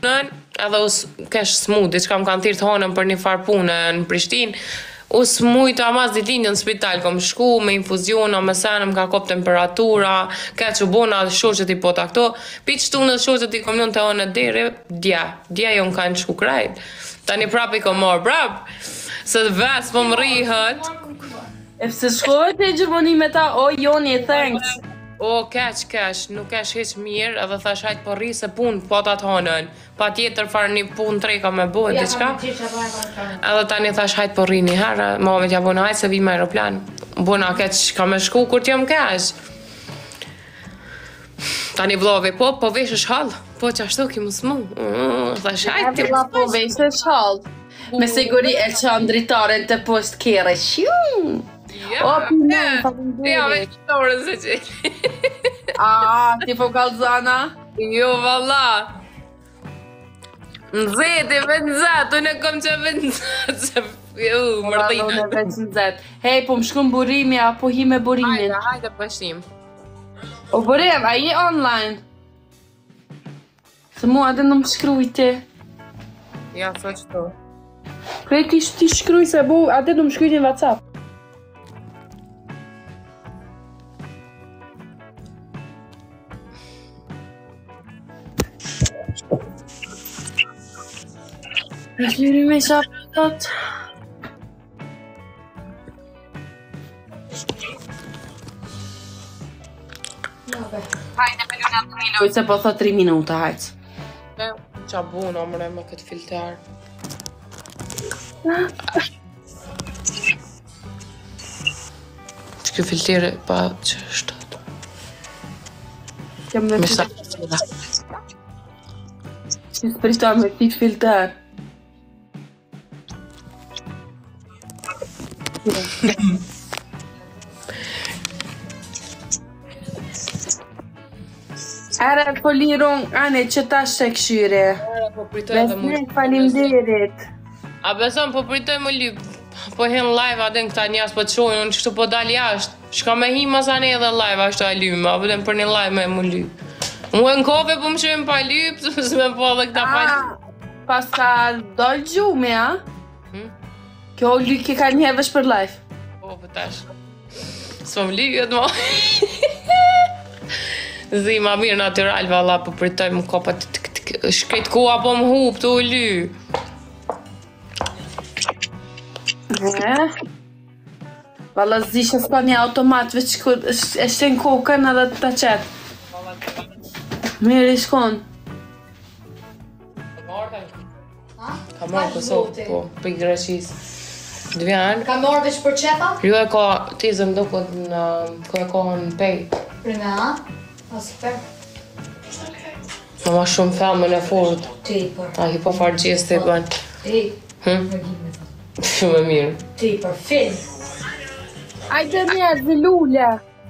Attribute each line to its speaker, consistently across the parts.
Speaker 1: edhe kesh smut, diçka më kanë thirrë të hanën për një farë pune në Prishtinë. U smujt amas ditëlindje në spital, kom shku me infuziona, me senë, më ka kop temperatura, ka që bona shoqet i pota këto, pi qëtu në shoqet i kom njën të anë deri, dja jo më kanë shku krajt. Tani prap i kom marrë prap, se ves po më rihët.
Speaker 2: E pëse shkojt e Gjermani me ta, o Joni, thanks.
Speaker 1: O, keq, nuk kesh heq mirë, edhe thash hajt po rri se pun, po ta të hanën. Pa tjetër farë një pun treka me bëhet, diqka. Edhe tani thash hajt po rri një herë, mame t'ja bona hajt se vi me aeroplan. Bona keq ka me shku kur t'jom keq. Tani vlove, po vesh është hall, po që ashtu ki më smu. Thash hajt ti më
Speaker 2: po vesh është hall. Me siguri e që ndritaren të post kere, shumë.
Speaker 1: Ja, veç qëtore se që.
Speaker 2: Ti po kalzana?
Speaker 1: Jo, valla. Në zeti, veç në zetë, unë e kom që veç në zetë, mërdina.
Speaker 2: Unë e veç në zetë. Hej, po më shku në burimi, apo hi me burimin?
Speaker 1: Hajde, pështim.
Speaker 2: O burim, a je online? Se mua adhe në më shkrujti.
Speaker 1: Ja, sa qëto.
Speaker 2: Krej ti shkruj se bu, adhe në më shkrujti në WhatsApp. Gjyri me shapatat. Hajde me luna të miloj, se po thot 3 minuta, hajtë.
Speaker 1: Qa buna mëre me këtë filter. Që kjo filtere pa që është ato.
Speaker 2: Kem me filter. Që s'prishtar me ti filter. Ere po liron, ane që ta shte këshyre.
Speaker 1: Po pritoj edhe mu.
Speaker 2: Besnik, falimderit.
Speaker 1: A beson, po pritoj më lyp. Po hen live adin këta njas po të shojnë, unë qështu po dal jashtë. Shka me hi masane edhe live ashtu a lyme, a bëdem për një live me mu lyp. Mu e në kope po më shumë pa lyp, se me po dhe këta pa lyp.
Speaker 2: Pas ka dojë gjume, a? Kjo lyp ki ka njëvesh për live.
Speaker 1: Po, tash. S'po më lyp, jetë mo. Zi, ma mirë natural, valla, po pritoj më kopa shkret koha po më hup, të u ly.
Speaker 2: Valla zisha s'ka një automat, veç e shten kokën edhe të qetë. Mirë i shkon.
Speaker 1: Ka marrë Kosovë, po, për i Greqis. Dvjan.
Speaker 3: Ka marrë veç për qepa?
Speaker 1: Ju e ka tizëm do këtë në kërë kohën në pej.
Speaker 3: Rina, a super.
Speaker 1: Ma shumë femën e fort.
Speaker 3: Tepër.
Speaker 1: A hi po farë gjesë të i bën. Shumë e mirë.
Speaker 3: Tepër, film.
Speaker 2: Ajde njerë, dhe lullë.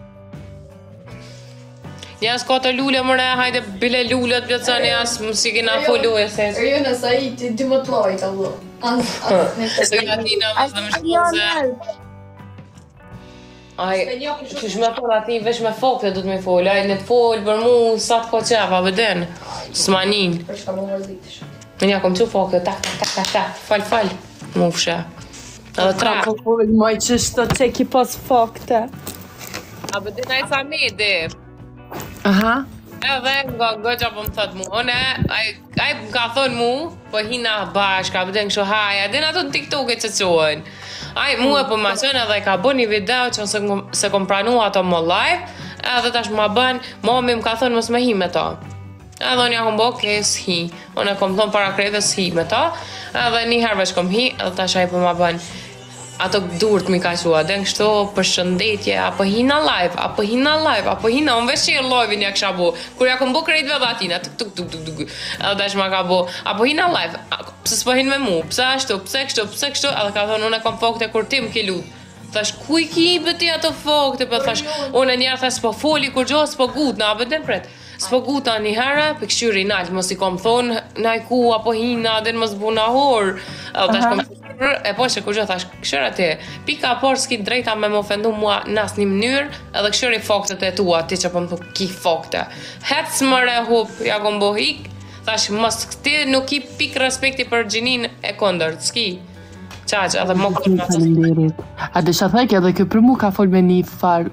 Speaker 1: Njas ka të lullë mëre, hajde bile lullë të bjëtësani, asë më si kina follu e se.
Speaker 3: Jo nësa i ti më të lojt, allo.
Speaker 1: Se nga tina vëzë dhe më shkullë se. Aj, qysh me folë ati vesh me fokte du të me folë, aj në të folë për mu sa të ko qefa, vëden, s'manin.
Speaker 3: Për shka më vërzitish.
Speaker 1: Në nja kom që fokte, tak, fal, mu fshe. Edhe tra.
Speaker 2: Po folë, moj qështë të qeki pas fokte.
Speaker 1: A vëden aj sa medi.
Speaker 2: Aha.
Speaker 1: Edhe nga gëgja po më thot mu, one, aj më ka thonë mu, po hina bashka, vëden kështu haja, din ato në TikTok e që qojnë. Aj, mu e po ma qënë edhe ka bë një video që se kom pranu ato më live, edhe tash ma bën, mami më ka thonë mos me hi me ta. Edhe unë ja kom bo, okej, s'hi. Unë e kom thonë para krejtë s'hi me ta, edhe një herë veç kom hi, edhe tash aj po ma bën. Ato durët mi ka qua, den kështu për shëndetje, apo hina live, apo unë veç qirë live-in ja kësha bo, kur ja kom bo krejtë vedha atina, tuk, edhe tash ma ka bo, apo hina live, pëse s'po hin me mu, pëse ashtu, pëse kështu, edhe ka thonë, unë e kom fokte kur ti më ki lutë. Thash, kuj ki i bëti ato fokte, për thash, unë e njerë thash, s'po foli kur gjohë, s'po gut, na bëten pret. S'po guta një herë, për këshyri nalt, mos i kom thonë, najku, apo hina, den mos buna horë, edhe tash kom e po që kur gjë thash, këshyra ti, pika por s'ki drejta me më ofendu mua në asë një mënyrë, edhe këshyri foktet e tua, ti që po më thu ki fokte. Hec mëre hup, ja kom bo hik, Thash, mos ti nuk i pik respekti për gjinin e kondërt, s'ki. Qaq, edhe më kërë më
Speaker 2: Faleminderit. A desha thek edhe kjo për mu ka fol me një far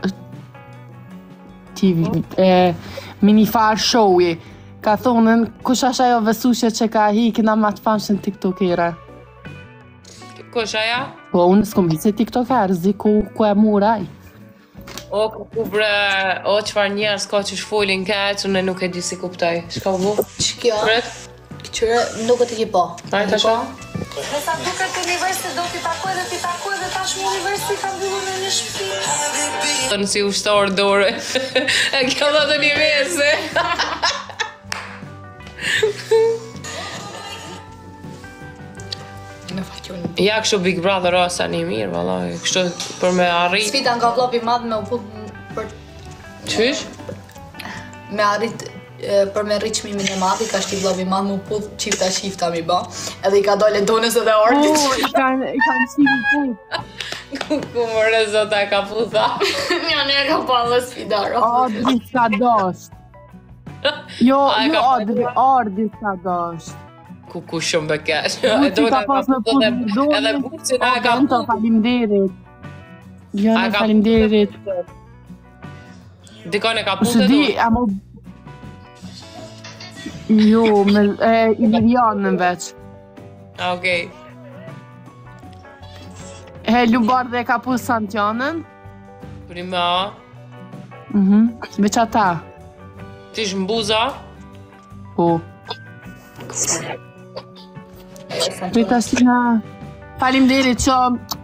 Speaker 2: TV, me një far showi. Ka thonën, kush është ajo vesushe që ka hikina ma të famshën tiktokere?
Speaker 1: Kush aja?
Speaker 2: Po, unë s'kom hitë se tiktoker, zi ku e muraj.
Speaker 1: O, ku bre, o qëfar njerës ka që shfolin keq, unë nuk e di si kuptaj. Shka bu?
Speaker 3: Që kjo?
Speaker 1: Pret?
Speaker 3: Këtyre nuk e të ki po.
Speaker 1: Ajta shka?
Speaker 4: Nësa duket universi do t'i takoj dhe tashmë universi ka mbyllur në një shtëpi.
Speaker 1: Në si ushtar dore. E kjo dhe të një mese.
Speaker 3: Në faqon.
Speaker 1: Ja kështu Big Brother asa një mirë, vallaj. Kështu për me arrit.
Speaker 3: Sfida nga vllapi madh me u put për
Speaker 1: Qysh?
Speaker 3: me arrit për me rrit çmimin e madh, i ka shti vllapi madh me u put çifta mi bë. Edhe i ka dalë donës edhe artit.
Speaker 2: I kanë si put.
Speaker 1: Ku më rezota ka putha.
Speaker 3: Ja ne ka pa dhe sfida ro.
Speaker 2: Adri s'ka dosht. Jo,
Speaker 1: A, e
Speaker 2: jo,
Speaker 1: ka
Speaker 2: Adri s'ka dosht.
Speaker 1: Ku shumë bekesh.
Speaker 2: Buci ka pas me put
Speaker 1: Edhe bucin a ka
Speaker 2: Bento, falimderit. Jo,
Speaker 1: A
Speaker 2: në
Speaker 1: ka
Speaker 2: falimderit.
Speaker 1: Dikon e ka
Speaker 2: Po se
Speaker 1: putë
Speaker 2: di, ama... Jo, me Ilirianën veç.
Speaker 1: A, okej.
Speaker 2: Lubar dhe ka pu Santianën.
Speaker 1: Prima.
Speaker 2: Veç ata.
Speaker 1: Ti shmbuza.
Speaker 2: Po. Prita si na... Falimderit që...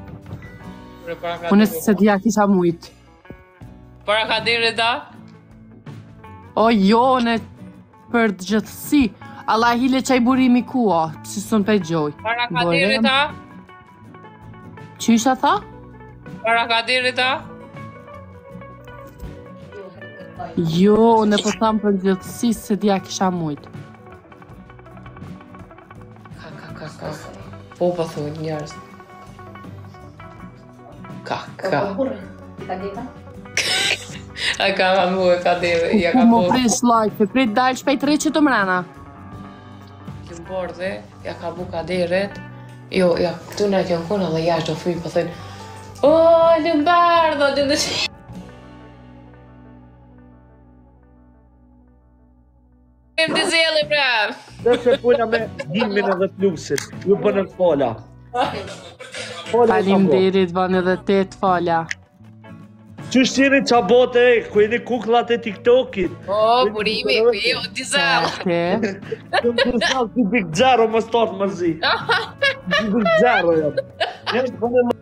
Speaker 2: Unë se t'ja kisha mujt.
Speaker 1: Para ka dire ta?
Speaker 2: O jo, në për të gjithësi. Allah hile qaj burimi kua, që sën pe gjoj.
Speaker 1: Para ka dire ta?
Speaker 2: Qysha tha?
Speaker 1: Para ka dire ta?
Speaker 2: Jo, në po tham për gjithësi se t'ja kisha mujt.
Speaker 1: Ka. Po thunë njerës. Ka. A ka ma mu e ka dire, ja
Speaker 2: Ku
Speaker 1: ka
Speaker 2: më
Speaker 1: po.
Speaker 2: prish life, prit dalë shpejt rëqë të mrena.
Speaker 1: Këm bordhe, ja ka bu ka diret. Jo, ja, këtu në kjo në kona dhe jashtë do fujnë, po thënë o, lëmbardho, dhe dhe që... Kem të zeli, bre!
Speaker 5: Dhe se puna me Dimin edhe Plusit, ju bënë të fola.
Speaker 2: Falimderit, van edhe te të falja.
Speaker 5: Qysh jeni qa bote e, ku jeni kuklat e TikTokit?
Speaker 1: O, burimi, o, dizel!
Speaker 2: Te.
Speaker 5: Të më të salë të Big Zero më startë mërzi. Big Zero jam. Nështë bënë